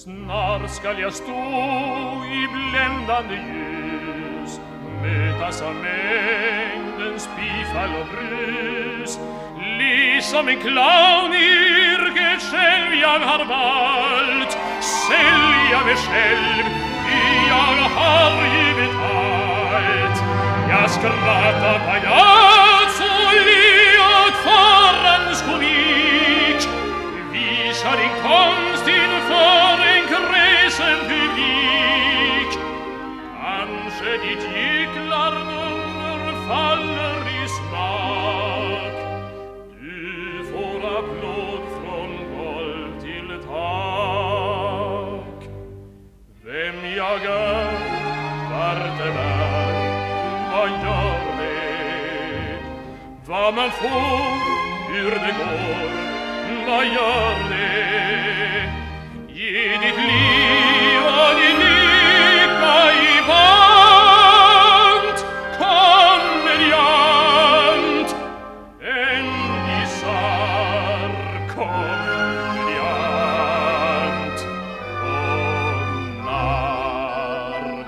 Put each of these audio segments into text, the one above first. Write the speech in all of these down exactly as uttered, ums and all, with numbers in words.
Snart skall jag stå i bländande ljus, mötas av mängdens bifall och brus. Le som en clown i yrket själv jag har valt, sälja mig själv, jag har givit allt. Jag skrattar pajaц och le åt farans komik, visar din konst inför en kräsen publik. Kanske ditt gycklarnummer faller i smak, du får applåd från golv till tak. Vem jag är, vart det bär, vad gör det? Vad man får, hur det går, vad gör det? Ge ditt liv och din lycka i pant, komediant, en bisarr komediant och narr.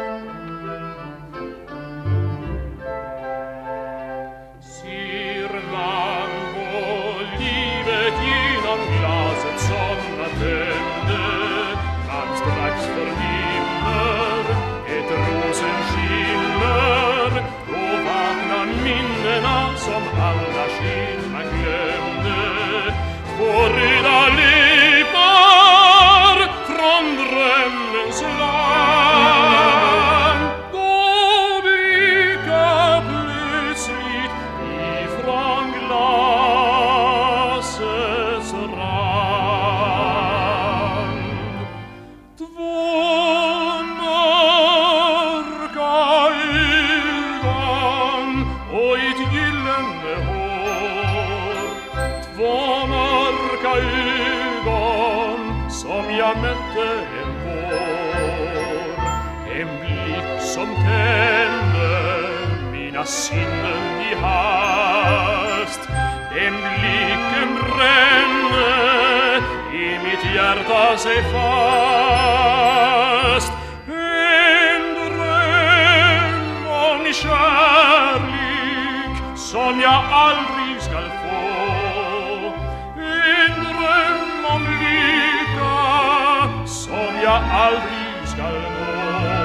Ser man på livet genom glaset som man dömde, man strax förnimmer ett rosenskimmer, då vaknar minnena som alla sken man glömde, på röda läppar från drömmens land. Då blickar plötsligt ifrån glasets rand två mörka ögon och ett gyllene hår, två mörka ögon som jag mötte en vår, en blick som tände mina sinnen i hast. Den blicken brände i mitt hjärta sig fast. En dröm om kärlek som jag aldrig skall få, en dröm om lycka som jag aldrig skall nå.